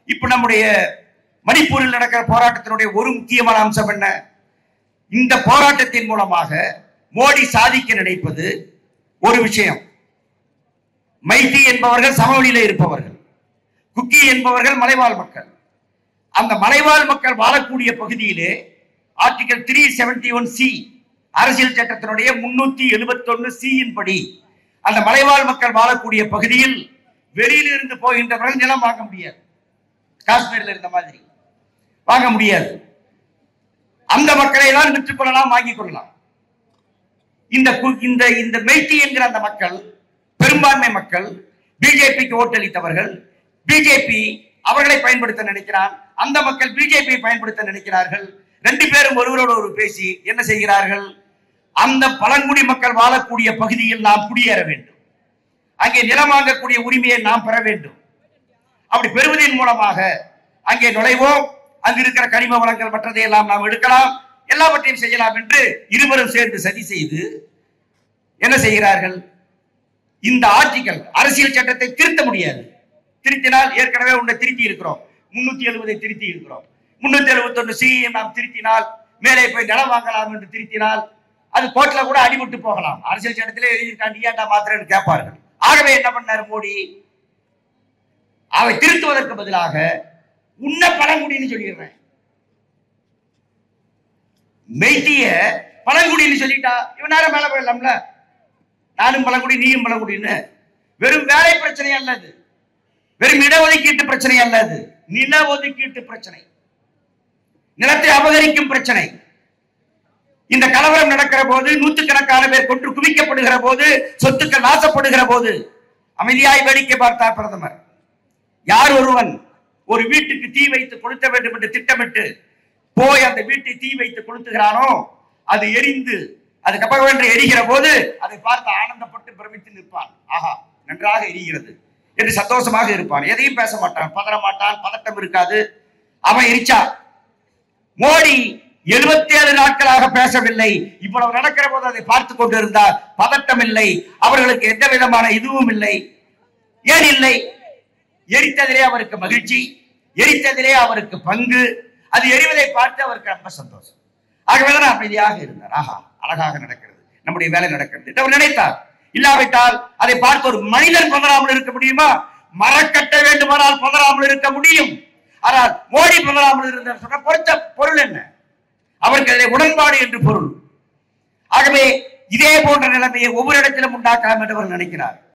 இப்ப நம்முடைய மணிப்பூரில் நடக்கிற போராட்டத்தினுடைய ஒரு முக்கியமான அம்சம் என்ன? இந்த போராட்டத்தின் மூலமாக மோடி சாதிக்க நினைப்பது ஒரு விஷயம். மைத்தி என்பவர்கள் சமவெளியில இருப்பவர்கள், குக்கி என்பவர்கள் மலைவாழ் மக்கள். அந்த மலைவாழ் மக்கள் வாழக்கூடிய பகுதியிலே ஆர்டிகல் 371C அரசியல் சட்டத்தினுடைய 371C படி அந்த மலைவாழ் மக்கள் வாழக்கூடிய பகுதியில் வெளியிலிருந்து போகின்றவர்கள் நிலம் வாங்க முடியாது. காஷ்மீர்ல இருந்த மாதிரி வாங்க முடியாது. அந்த மக்களை தான் விற்றுக் கொள்ளலாம், வாங்கிக் கொள்ளலாம். இந்த மெய்த்தி என்கிற அந்த மக்கள் பெரும்பான்மை மக்கள், பிஜேபிக்கு ஓட்டளித்தவர்கள். பிஜேபி அவர்களை பயன்படுத்த நினைக்கிறான், அந்த மக்கள் பிஜேபியை பயன்படுத்த நினைக்கிறார்கள். ரெண்டு பேரும் ஒருவரோடு ஒரு பேசி என்ன செய்கிறார்கள்? அந்த பழங்குடி மக்கள் வாழக்கூடிய பகுதியில் நாம் குடியேற வேண்டும், அங்கே நிலம் வாங்கக்கூடிய உரிமையை நாம் பெற வேண்டும். அப்படி பெறுவதன் மூலமாக அங்கே நுழைவோம், அங்கு இருக்கிற கனிம வளங்கள் மற்றதை எல்லாம் நாம் எடுக்கலாம், எல்லாவற்றையும் செய்யலாம் என்று இருவரும் சேர்ந்து சதி செய்து என்ன செய்கிறார்கள்? இந்த ஆர்டிகல் அரசியல் சட்டத்தை திருத்த முடியாது. திருத்தினால் ஏற்கனவே உன்னை திருத்தி இருக்கிறோம், 370 திருத்தி இருக்கிறோம். 371C நாம் திருத்தினால் மேலே போய் நிலம் வாங்கலாம் என்று திருத்தினால் அது கோர்ட்ல கூட அடிபட்டு போகலாம். அரசியல் சட்டத்திலே எழுதியிருக்காண்டி ஏன்டா மாத்திரன்னு கேட்பார்கள். ஆகவே என்ன பண்ணார் மோடி? அவை திருத்துவதற்கு பதிலாக உன்ன பழங்குடின்னு சொல்லிடுறேன். மெய்த்திய பழங்குடின்னு சொல்லிட்டா இவன் நேரம் மேல போயிடலாம்ல. நானும் பழங்குடி, நீயும் பழங்குடின்னு. வெறும் வேலை பிரச்சனை அல்லது, வெறும் இடஒதுக்கீட்டு பிரச்சனை அல்லது, நில ஒதுக்கீட்டு பிரச்சனை, நிலத்தை அபகரிக்கும் பிரச்சனை. இந்த கலவரம் நடக்கிற போது, நூற்றுக்கணக்கான பேர் கொன்று குவிக்கப்படுகிற போது, சொத்துக்கள் நாசப்படுகிற போது அமைதியாய் வேடிக்கை பார்த்தார் பிரதமர். யார் ஒருவன் ஒரு வீட்டுக்கு தீ வைத்து கொளுத்த வேண்டும் என்று திட்டமிட்டு போய் அந்த வீட்டை தீ வைத்து கொளுத்துகிறானோ, அது எரிந்து அதுக்கப்புறம் எரிகிற போது அதை பார்த்து ஆனந்தப்பட்டு பிரமித்து நிற்பான். ஆஹா, நன்றாக எரிகிறது என்று சந்தோஷமாக இருப்பான். எதையும் பேச மாட்டான், பதற மாட்டான், பதட்டம் இருக்காது. அவன் எரிச்சா. மோடி 77 நாட்களாக பேசவில்லை. இவ்வளவு நடக்கிற போது அதை பார்த்து கொண்டிருந்தார். பதட்டம் இல்லை, அவர்களுக்கு எந்த விதமான இதுவும் இல்லை. ஏன் இல்லை? எரித்ததிலே அவருக்கு மகிழ்ச்சி, எரித்ததிலே அவருக்கு பங்கு, அது எரிவதை பார்த்து அவருக்கு ரொம்ப சந்தோஷம். ஆகவேதான் அமைதியாக இருந்தார். ஆஹா, அழகாக நடக்கிறது, நம்முடைய வேலை நடக்கிறது என்று அவர் நினைத்தார். இல்லாவிட்டால் அதை பார்த்து ஒரு மனிதன் பதறாமல் இருக்க முடியுமா? மரக்கட்ட வேண்டுமானால் பதறாமல் இருக்க முடியும். ஆனால் மோடி பதறாமல் இருந்தார் சொன்ன பொருள் என்ன? அவருக்கு அதை உடன்பாடு என்று பொருள். ஆகவே இதே போன்ற நிலைமையை ஒவ்வொரு இடத்திலும் உண்டாக்கலாம் என்று அவர் நினைக்கிறார்.